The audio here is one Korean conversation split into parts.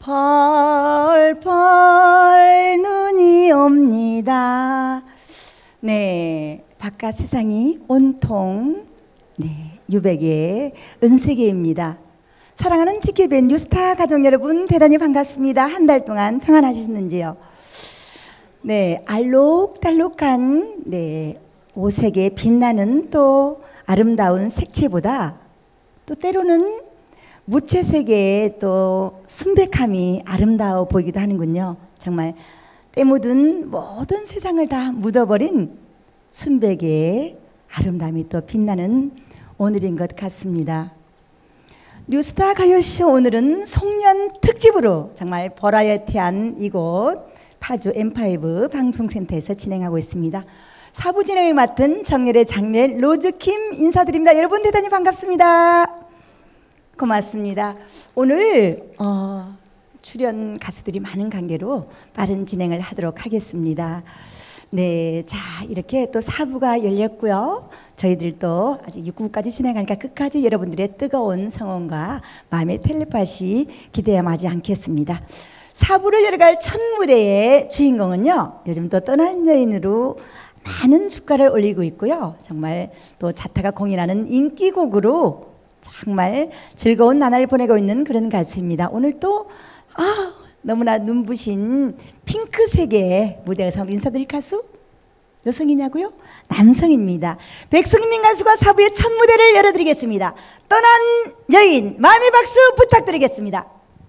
펄펄 눈이 옵니다. 네, 바깥 세상이 온통 유백의 은세계입니다. 사랑하는 TKBN 뉴스타 가족 여러분, 대단히 반갑습니다. 한 달 동안 평안하셨는지요? 네, 알록달록한 오색에 빛나는 또 아름다운 색채보다 또 때로는 무채색의 또 순백함이 아름다워 보이기도 하는군요. 정말 때 묻은 모든 세상을 다 묻어버린 순백의 아름다움이 또 빛나는 오늘인 것 같습니다. 뉴스타 가요쇼, 오늘은 송년 특집으로 정말 버라이어티한 이곳 파주 M5 방송센터에서 진행하고 있습니다. 사부 진행을 맡은 정렬의 장면 로즈킴 인사드립니다. 여러분 대단히 반갑습니다. 고맙습니다. 오늘 출연 가수들이 많은 관계로 빠른 진행을 하도록 하겠습니다. 네, 자, 이렇게 또 4부가 열렸고요. 저희들도 아직 6부까지 진행하니까 끝까지 여러분들의 뜨거운 성원과 마음의 텔레파시 기대하지 않겠습니다. 4부를 열어갈 첫 무대의 주인공은요, 요즘 또 떠난 여인으로 많은 주가를 올리고 있고요. 정말 또 자타가 공연하는 인기곡으로 정말 즐거운 나날을 보내고 있는 그런 가수입니다. 오늘 또 너무나 눈부신 핑크색의 무대에서 인사드릴 가수 여성이냐고요? 남성입니다. 백승민 가수가 4부의 첫 무대를 열어드리겠습니다. 떠난 여인, 마음의 박수 부탁드리겠습니다.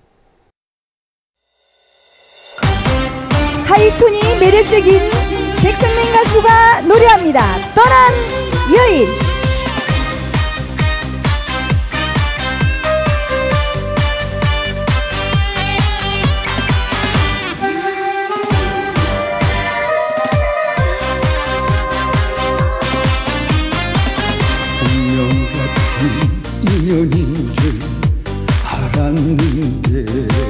하이톤이 매력적인 백승민 가수가 노래합니다. 떠난 여인. 인연인 줄 알았는데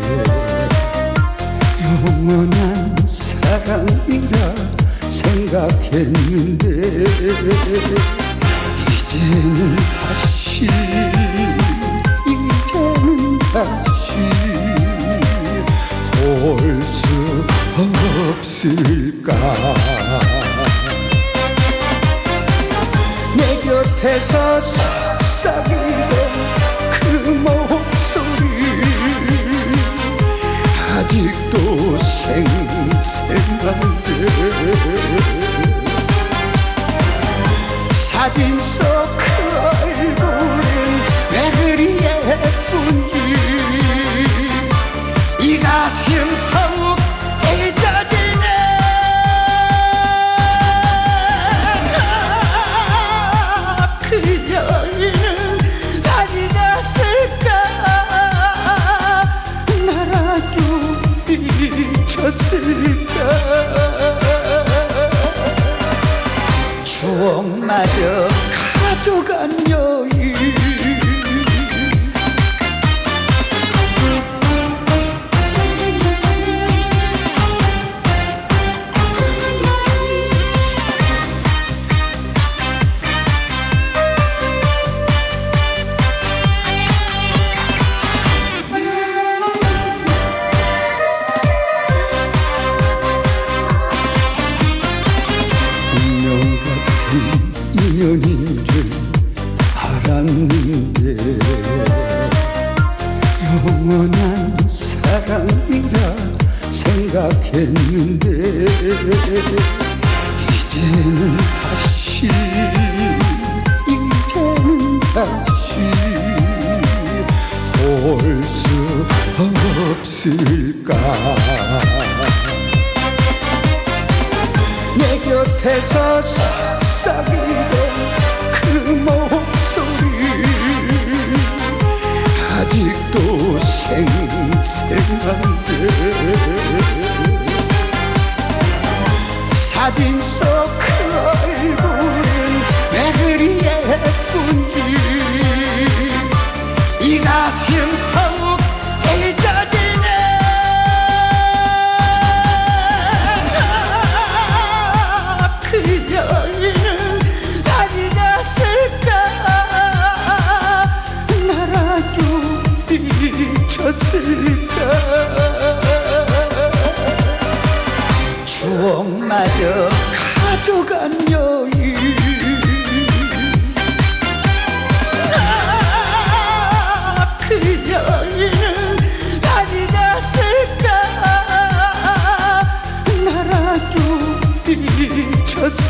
영원한 사랑이라 생각했는데 이제는 다시 올 수 없을까. 내 곁에서 속삭이던 그 목소리 아직도 생생한데 사진 속 그 얼굴은 왜 그리 예쁜지 이 가슴 더욱 찢어지네. 그 여인은 어디 갔을까. 날 아주 잊혔을까. 추억마저 가져간 여인. 인연인 줄 알았는데 영원한 사랑이라 생각했는데 이제는 다시 올 수 없을까. 내 곁에서 속삭이던 그 목소리 아직도 생생한데 사진 속 그 얼굴은 왜 그리 예쁜지 이 가슴 더욱 찢어지네. 그 여인은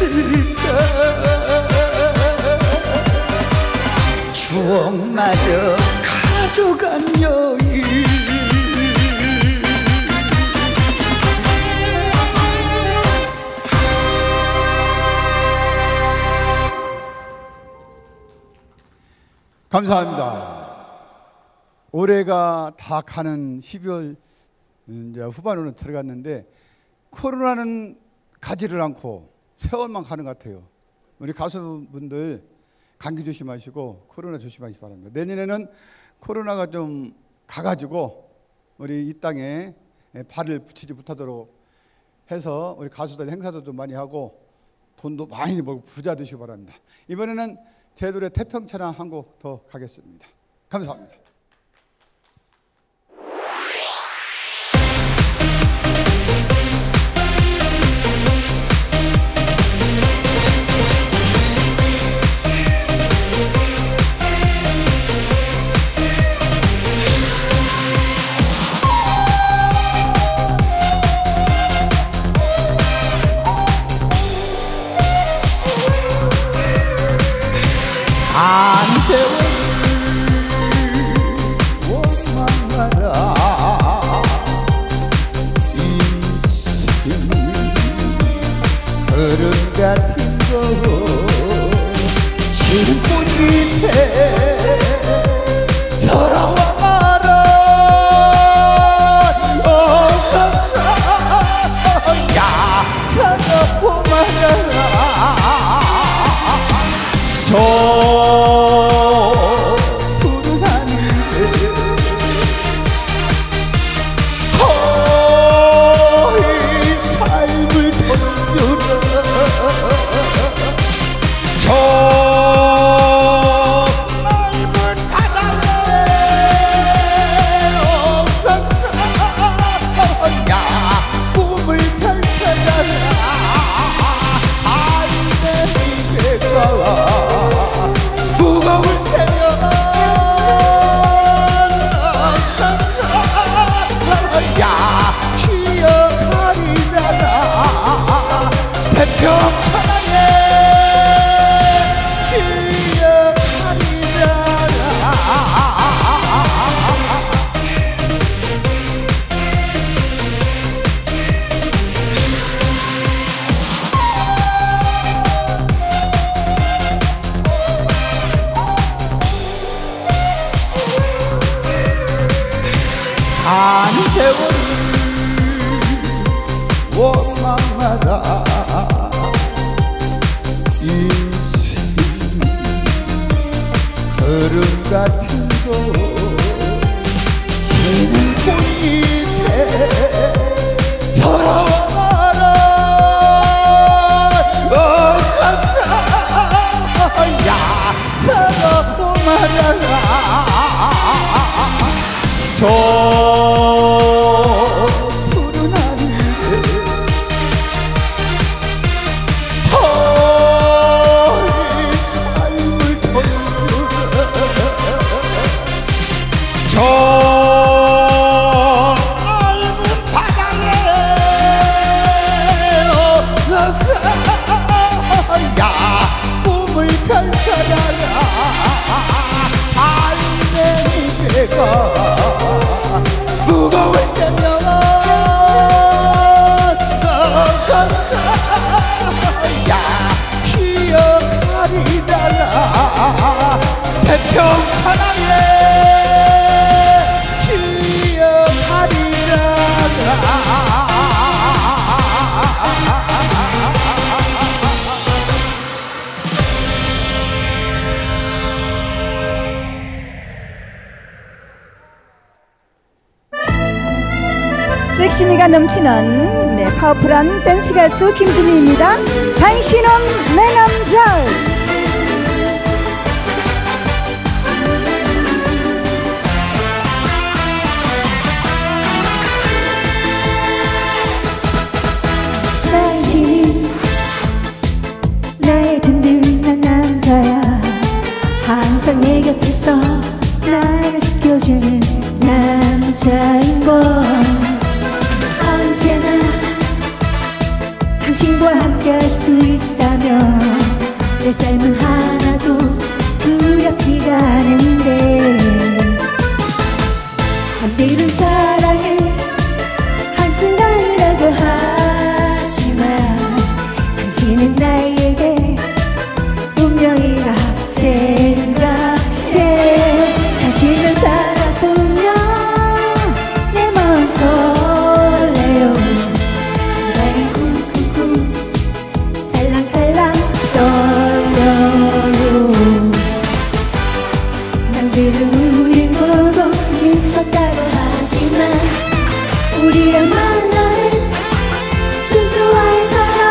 있을까 추억마저 가져간 여인 감사합니다. 올해가 다 가는 12월 이제 후반으로 들어갔는데 코로나는 가지를 않고 세월만 가는 것 같아요. 우리 가수분들 감기 조심하시고 코로나 조심하시기 바랍니다. 내년에는 코로나가 좀 가가지고 우리 이 땅에 발을 붙이지 못하도록 해서 우리 가수들 행사도 좀 많이 하고 돈도 많이 벌고 부자 되시기 바랍니다. 이번에는 제 노래 태평천하 한 곡 더 가겠습니다. 감사합니다. 같은 거 지금뿐인데 돌아와 말아 야 찾아보 말아 저 푸른 하늘에 거의 삶을 던져라 저 넓은 바다에 야 꿈을 펼쳐라 아이네 무게가 무거울 테면 야 기억하리라 태평천하에 한 세월이 원망마다 인생 흐름 같은 거 지는 꽃잎에 돌아와라 야 살아보 말아라 저 푸른 하늘에 거의 삶을 던져라 저 넓은 바다에 야 꿈을 펼쳐라 삶의 무게가 무거울 때면 야 기억하리라 태평천하에 섹시미가 넘치는 파워풀한 댄스 가수 김준희입니다. 당신은 내 남자. 당신이 나의 든든한 남자야. 항상 내 곁에서 날 지켜주는 남자인 걸. 언제나 당신과 함께 할 수 있다면 내 삶은 하나도 두렵지가 않은데 한때는 사랑을 한순간이라도 하지만 당신은 나에게 운명이라 생각해 당신을 바라보며 내 마음 설레요 심장이 쿵쿵쿵 살랑살랑 떨려요 남들은 우릴 보고 미쳤다고 하지만 우리의 만남은 순수한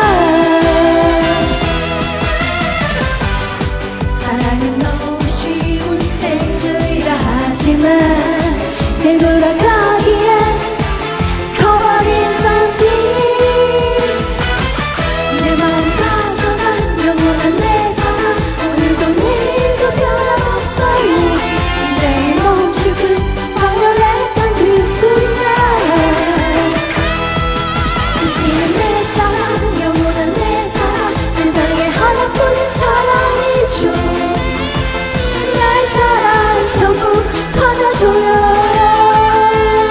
사랑은 너무 쉬운 행주이라 하지만 되돌아가기에 커버린 something 내 마음 가져간 영원한 내 사랑 오늘도 내일도 변함없어요 심장이 멈출 듯 방열했던 그 순간 당신은 내 사랑 영원한 내 사랑 세상에 하나뿐인 사랑이죠 나의 사랑 전부 받아줘요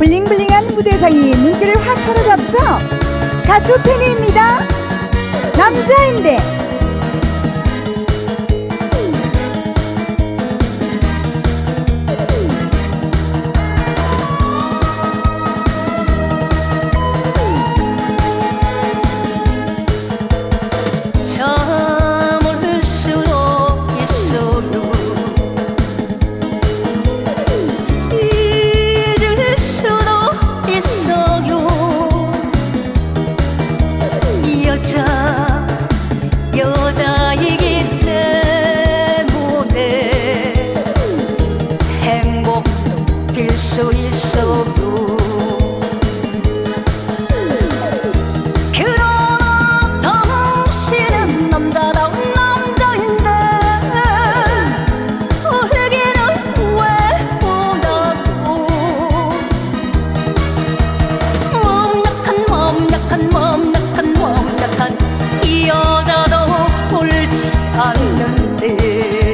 블링블링한 무대상이 눈길을 확 사로잡죠? 가수 팬입니다. 남자인데 참을 수도 있어요. 잊을 수도 있어요. 여자이기 때문에 행복 빌 수 있어요. 그러나 당신은 남자다운 남자인데 울기는 왜 우나고. 멍약한 이 여자도 울지 않는데.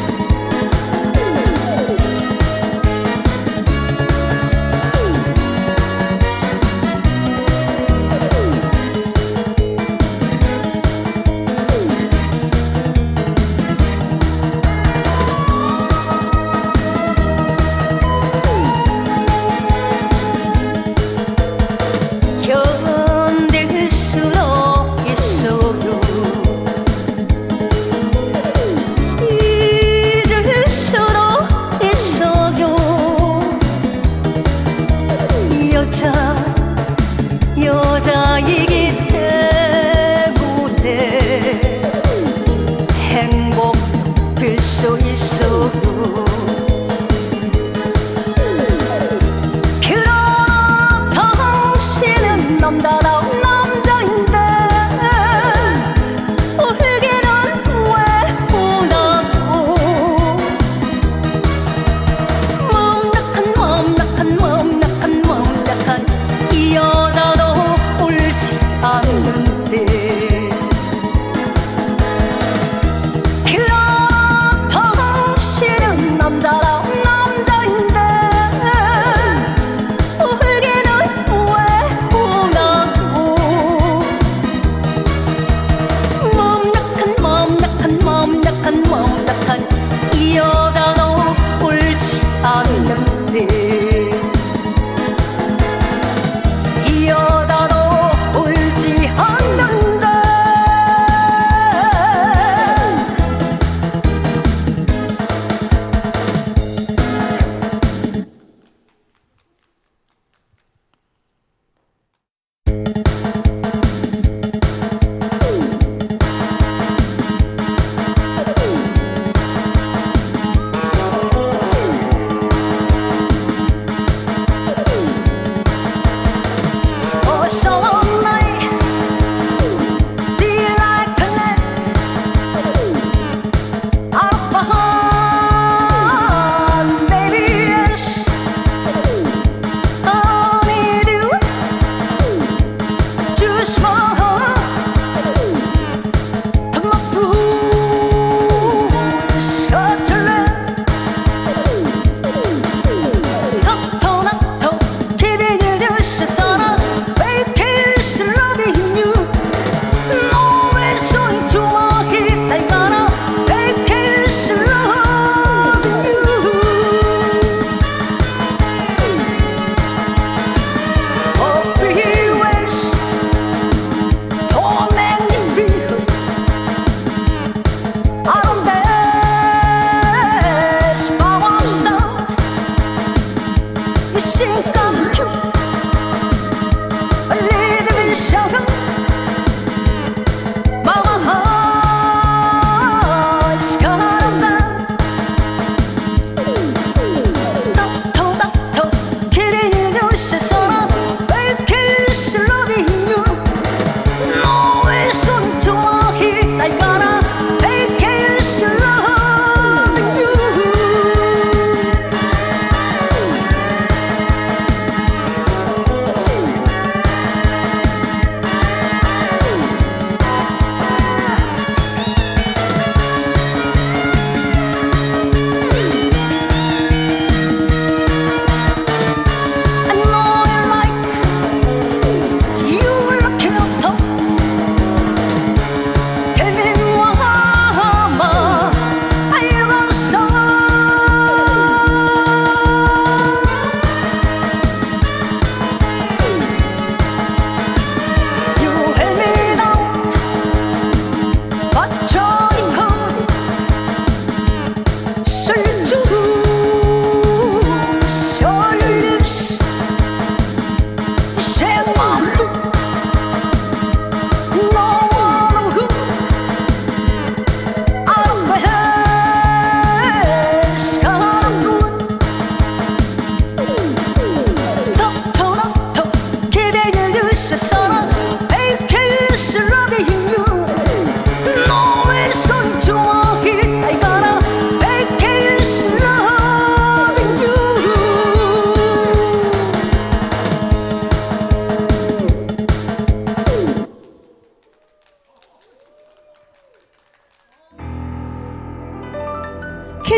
견딜 수도 있어요. 잊을 수도 있어요. 여자이기 때문에 행복 빌 수 있어요. 그러나 당신은 남자다운 남자인데 울기는 왜 우나고. 멍약한 이 여자도 울지 않는데. 그러나 당신은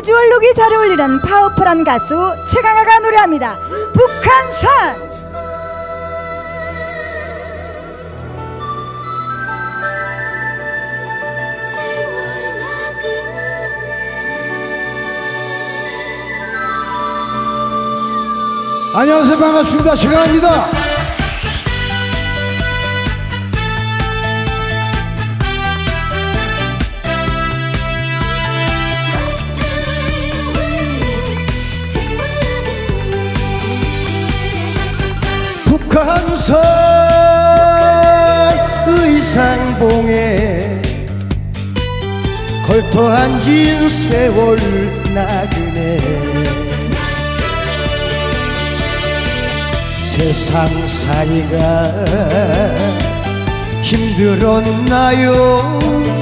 비주얼 룩이 잘 어울리는 파워풀한 가수 최강아가 노래합니다. 북한산. 안녕하세요, 반갑습니다. 최강입니다. 북한산 의상봉에 걸터 앉은 세월 나그네 세상살이가 힘들었나요?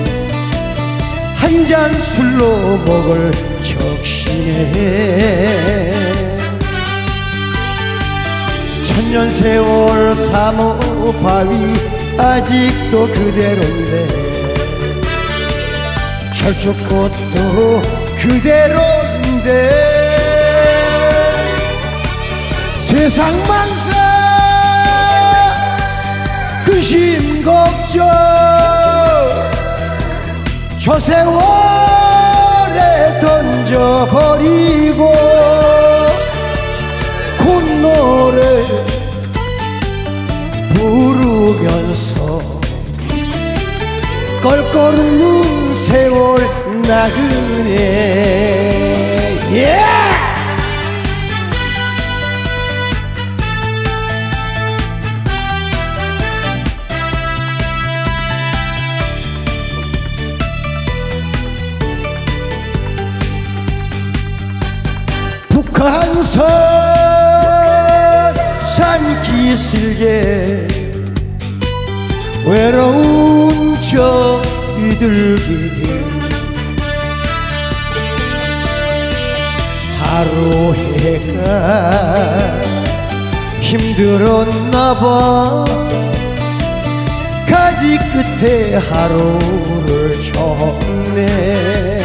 한 잔 술로 목을 적시네 천년세월 사모바위 아직도 그대로인데 철쭉꽃도 그대로인데 세상 만사 근심 걱정 저 세월에 던져버리고 콧노래 부르면서 껄껄 웃는 세월 나그네 yeah! 북한산 산기슭에 외로운 저 비둘기들 하루 해가 힘들었나봐 가지 끝에 하루를 적네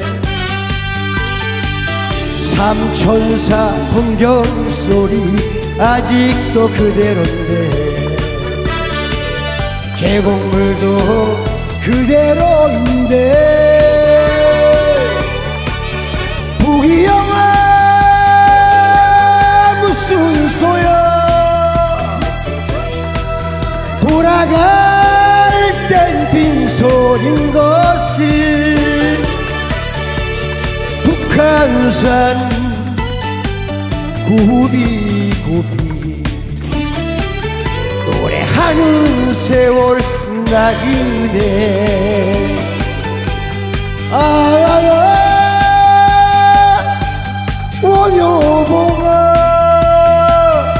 삼천사 풍경소리 아직도 그대로인데 계곡물도 그대로인데 부귀영화 무슨 소용 돌아갈 땐 빈손인 것을 북한산 구비구비 노래하는 세월 나그네 원효봉아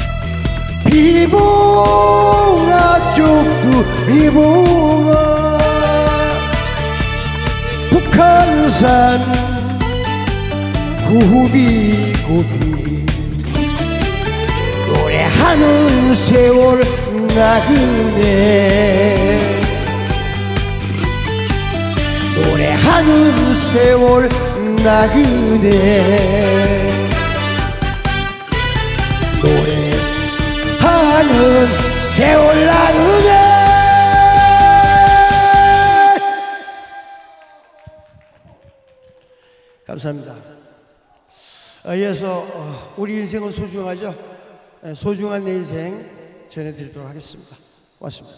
비봉아 쪽두리봉아 북한산 구비구비 노래하는 세월 나그네 노래하는 세월 나그네 노래하는 세월 나그네 감사합니다. 이어서 우리 인생은 소중하죠. 소중한 내 인생 전해드리도록 하겠습니다. 고맙습니다.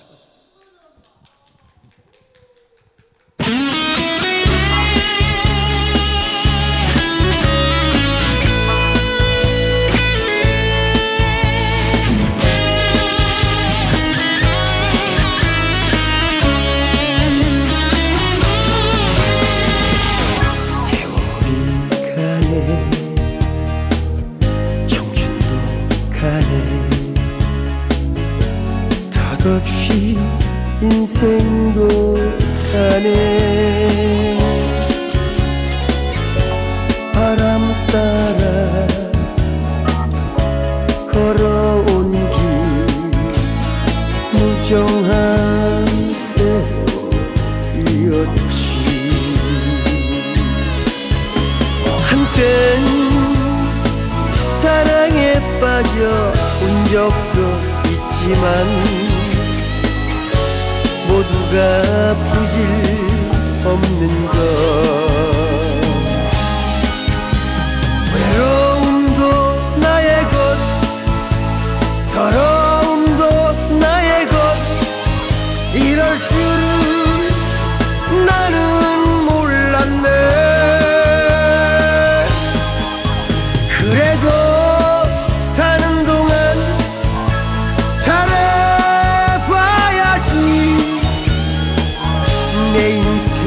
없이 인생도 가네 바람 따라 걸어온 길 무정한 세월이었지 한땐 사랑에 빠져 온 적도 있지만 모두가 부질 없는 것. 외로움도 나의 것, 서러움도 나의 것. 이럴 줄은 나는 몰랐네. 그래도 사는 동안 잘해봐야지. 내 인생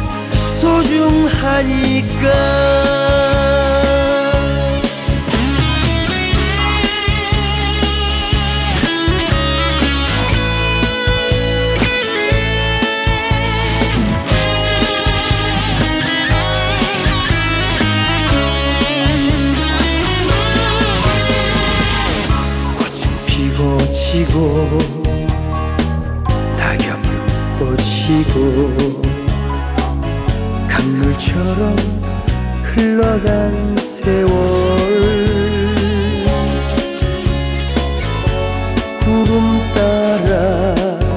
소중하니까. 지고 낙엽은 꽂히고 강물처럼 흘러간 세월. 구름 따라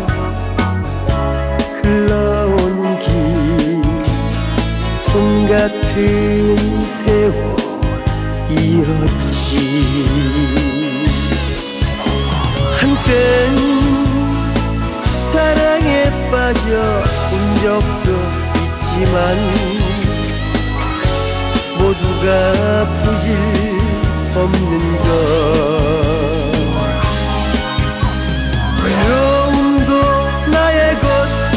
흘러온 길, 꿈 같은 세월 이었지. 한땐 사랑에 빠져 온 적도 있지만 모두가 부질 없는 것. 외로움도 나의 것,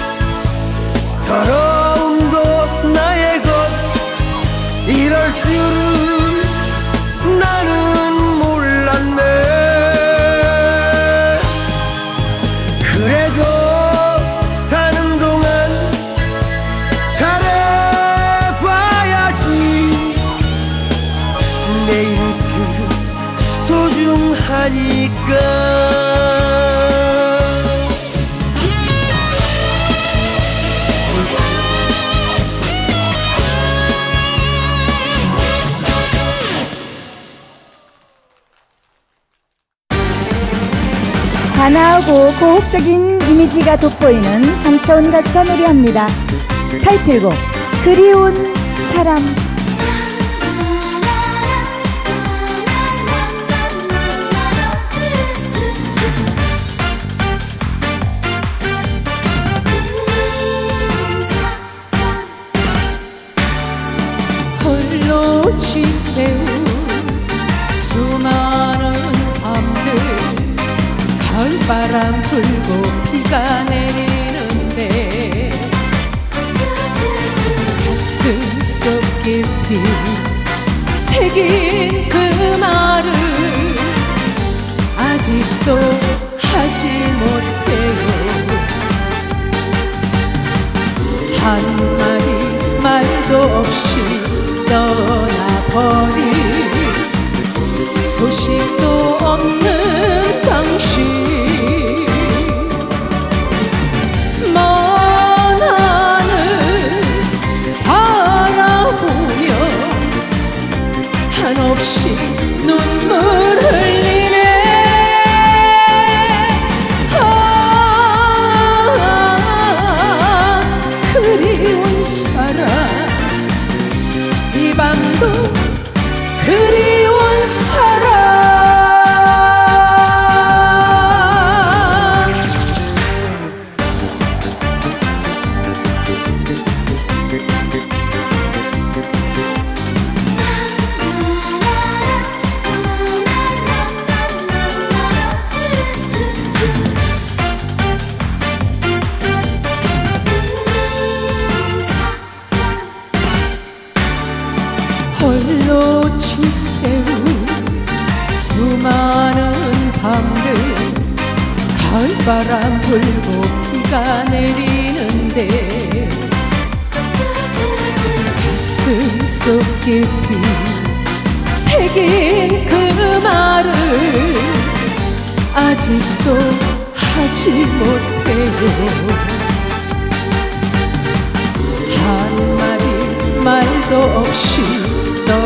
서러움도 나의 것. 이럴 줄은 나는 몰랐네. 그래도 사는 동안 잘해봐야지. 내 인생 소중하니까. 단아하고 고혹적인 이미지가 돋보이는 장채원 가수가 노래합니다. 타이틀곡 그리운 사람. 홀로 지새운 수많은 밤들, 가을바람 불고 비가 내리는데 가슴 속 깊이 새긴 그 말을 아직도 하지 못해요. 한마디 말도 없이 떠나버린 소식도 없는 당신. 먼 하늘 바라보며 한없이 눈물 흘리네. 그리운 사람, 이 밤도 그리운 사람. 홀로 지새운 수많은 밤들, 가을바람 불고 비가 내리는데 가슴 속 깊이 새긴 그 말을 아직도 하지 못해요. 한마디 말도 없이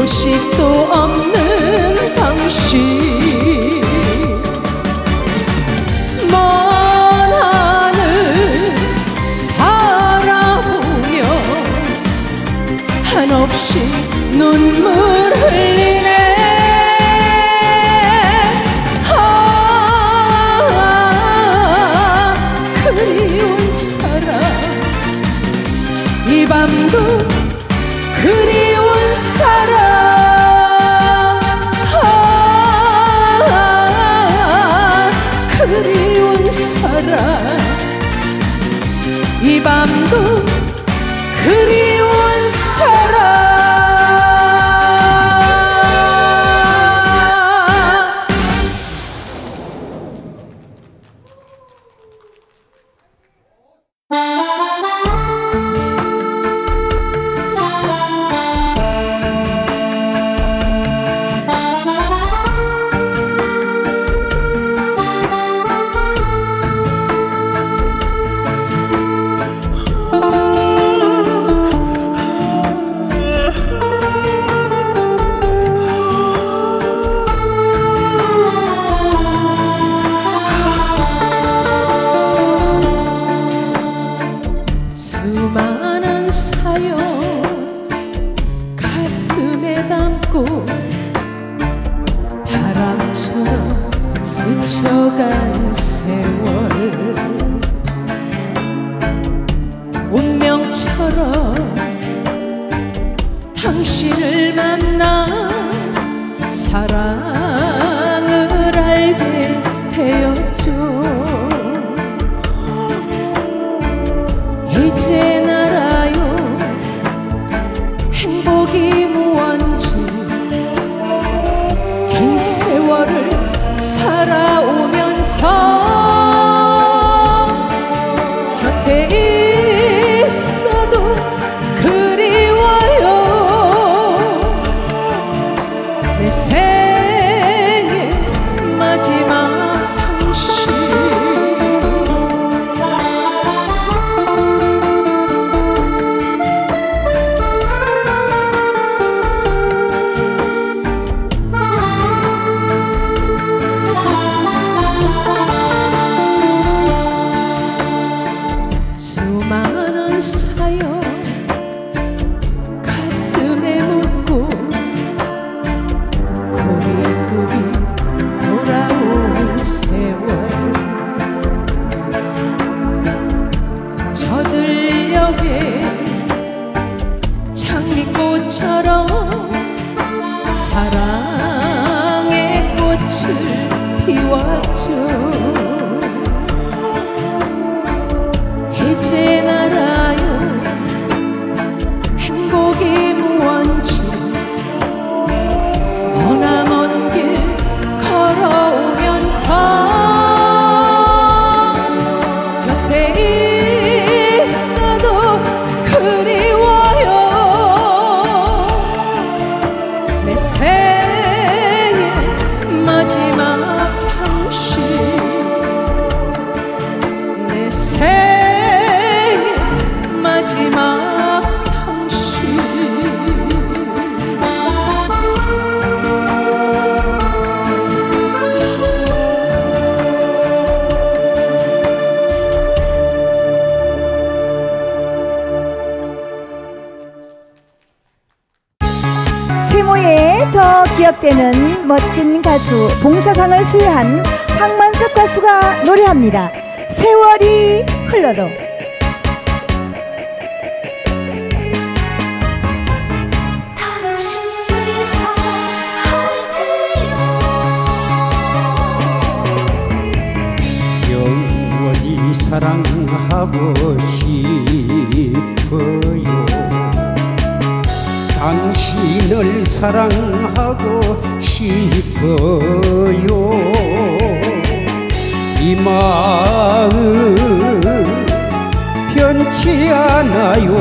소식도 없는 당신 먼 하늘 바라보며 한없이 눈물 흘리네. 그리운 사람 이 밤도 그리운 사람 그리운 사람 이 밤도 그리운 사람. 수많은 사연 가슴에 담고 바람처럼 스쳐간 세월 운명처럼 당신을 만나 사랑을 알게 되었죠. 이젠 알아요 행복이 무언지. 긴 세월을 살아오면서 곁에 있어도 그리워요. 내 생의 마지막 당신 수많은 사연 가슴에 묻고 고리고리 돌아온 세월 저들녘에 장미꽃처럼 사랑의 꽃을 피웠죠. 이젠 알아요 행복이 무언지. 머나먼 길 걸어오면서 곁에 있어도 그리워요. 내 생의 마지막 당신 내 생의 마지막 당신. 세모에 더 기억되는 멋진 가수 봉사상을 수여한 황만섭 가수가 노래합니다. 세월이 흘러도. 당신을 사랑할 테요. 영원히 사랑하고 싶어요. 당신을 사랑하고 싶어요. 이 마음 변치 않아요.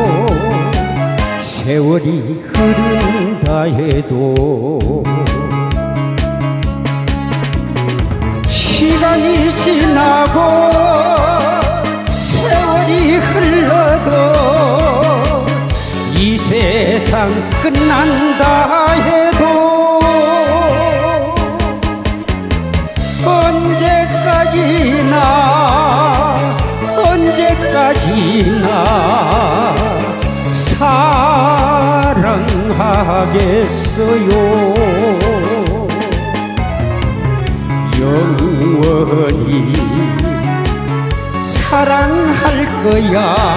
세월이 흐른다 해도 시간이 지나고 세월이 흘러도 이 세상 세상 끝난다 해도 언제까지나 사랑하겠어요. 영원히 사랑할 거야.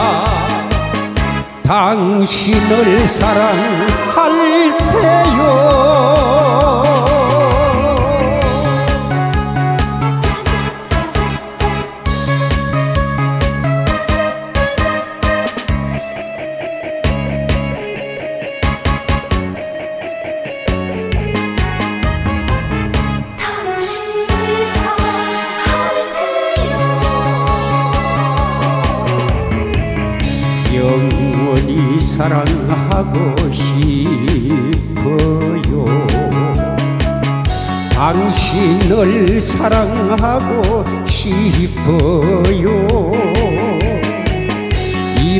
당신을 사랑할 테요. 영원히 사랑하고 싶어요. 당신을 사랑하고 싶어요. 이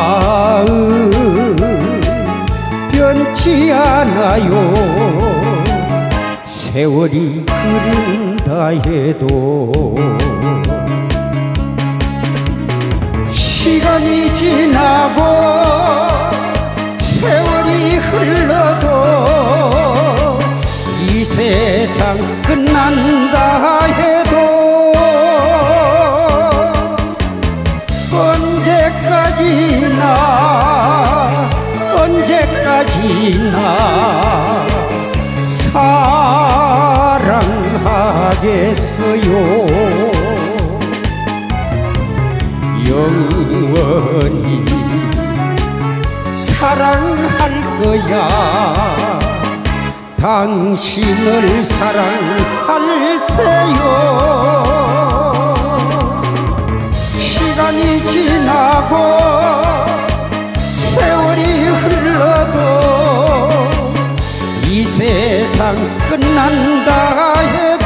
마음 변치 않아요. 세월이 흐른다 해도 시간이 지나고 세월이 흘러도 이 세상 끝난다 해도 언제까지나 사랑하겠어요. 영원히 사랑할 거야. 당신을 사랑할 테요. 시간이 지나고 세월이 흘러도 이 세상 끝난다 해도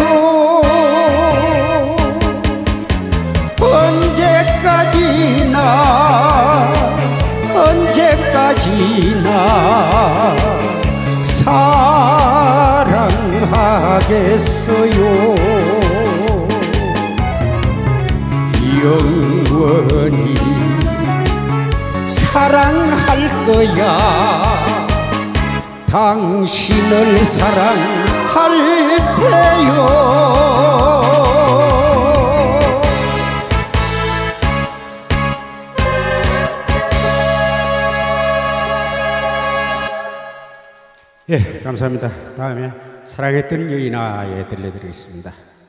언제까지나 사랑하겠어요. 영원히 사랑할 거야. 당신을 사랑할 테요. 예, 감사합니다. 다음에 사랑했던 여인아에 들려드리겠습니다.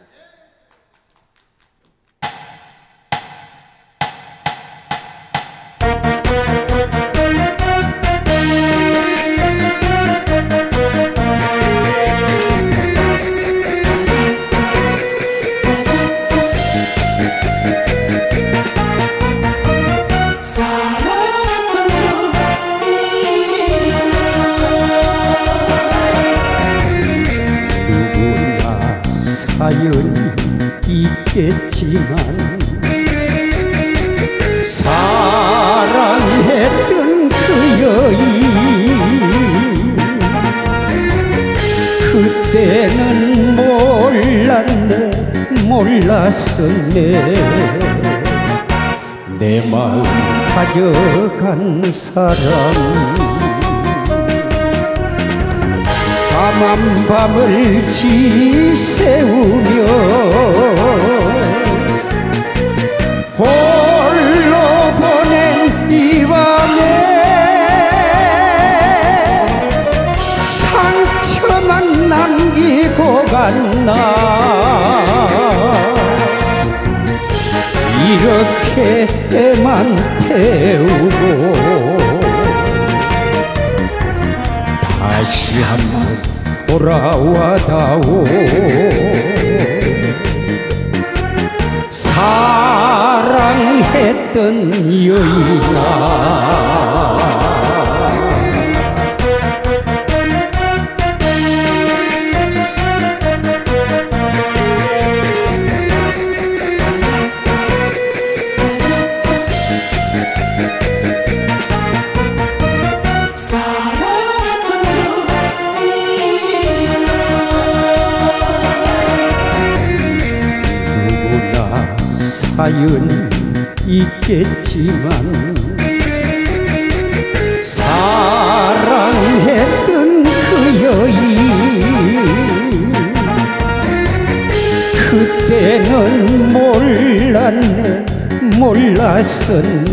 사연이 있겠지만 사랑했던 그 여인 그때는 몰랐었네. 내 마음 가져간 사람 까만 밤을 지새우며 홀로 보낸 이 밤에 상처만 남기고 갔나. 이렇게 애만 태우고 다시 한번 돌아와다오. 사랑했던 여인아 사랑 사연 있겠지만 사랑했던 그 여인 그때는 몰랐었네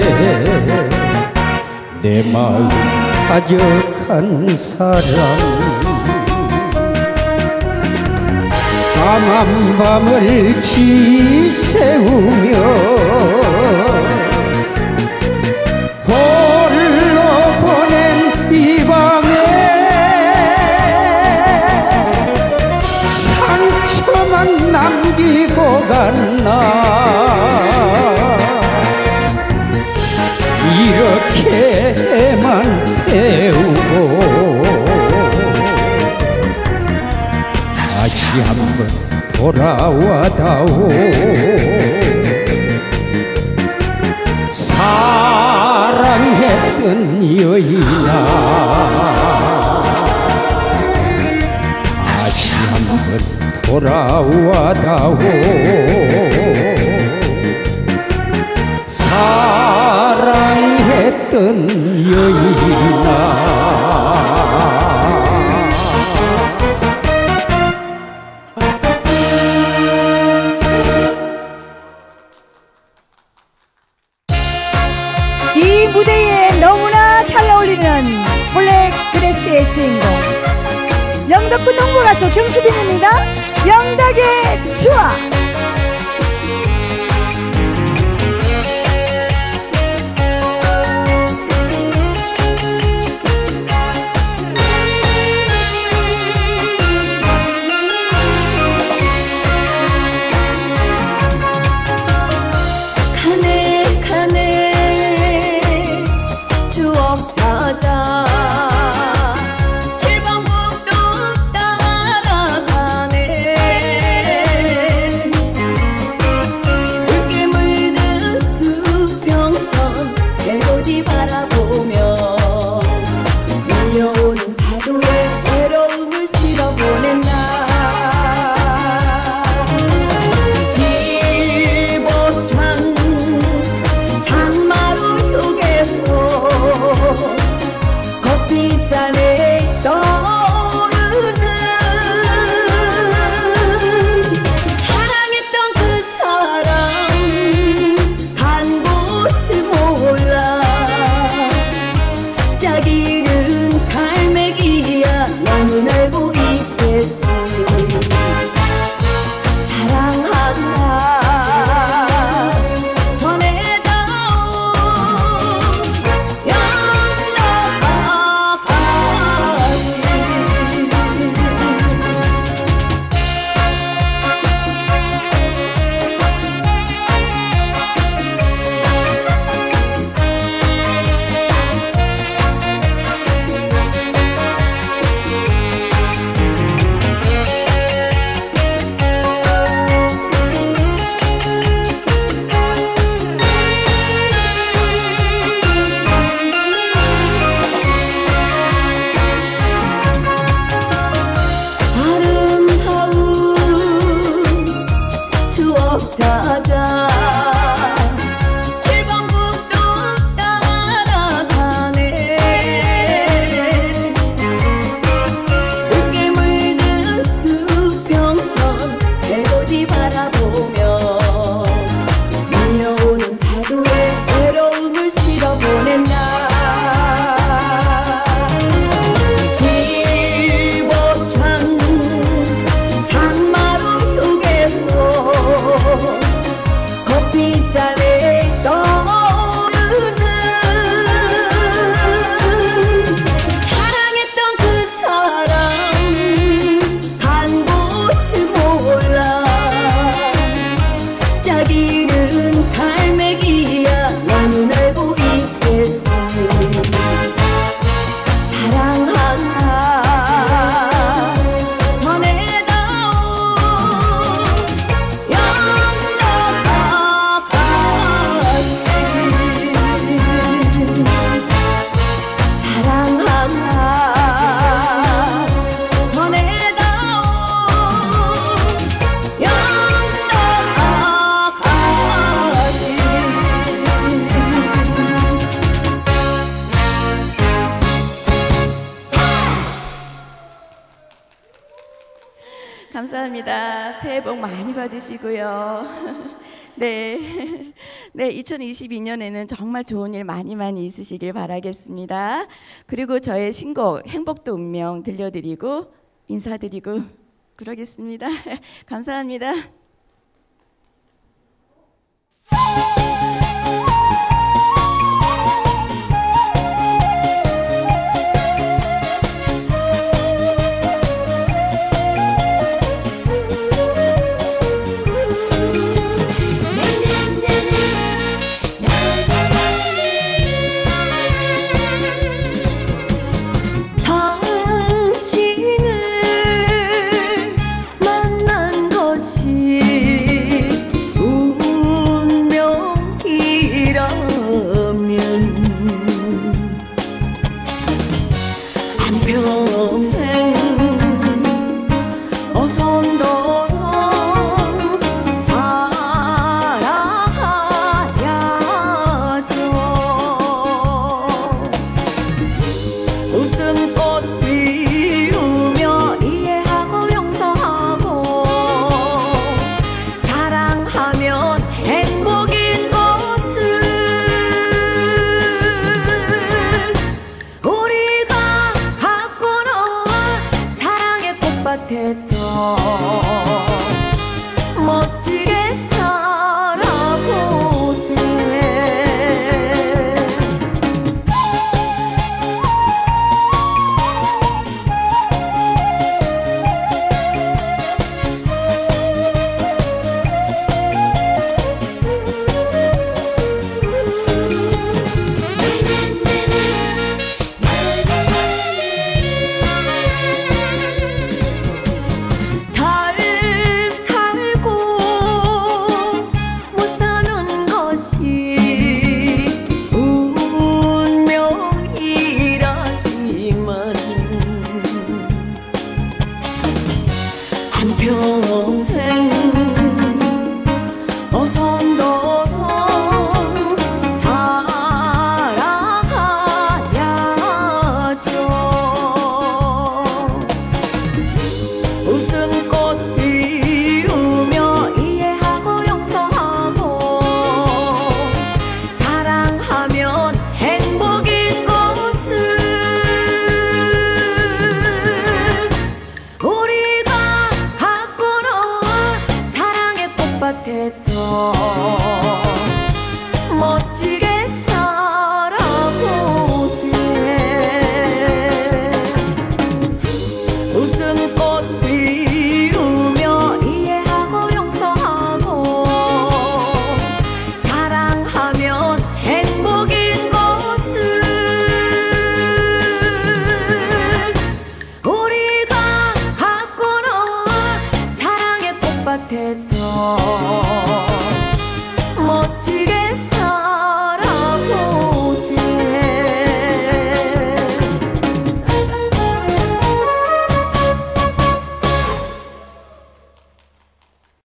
내 마음 가져간 사람 까만 밤을 지새우며 홀로 보낸 이 밤에 상처만 남기고 갔나 이렇게만 태우고 다시 한번 돌아와다오 사랑했던 여인아 다시 한번 돌아와다오 사랑했던 여인아 이 무대에 너무나 잘 어울리는 블랙드레스의 주인공 영덕군 홍보가수 경수빈입니다. 영덕의 추억. 칠봉북도 따라가네 감사합니다. 새해 복 많이 받으시고요. 네. 네, 2022년에는 정말 좋은 일 많이 있으시길 바라겠습니다. 그리고 저의 신곡 행복도 운명 들려드리고 인사드리고 그러겠습니다. 감사합니다.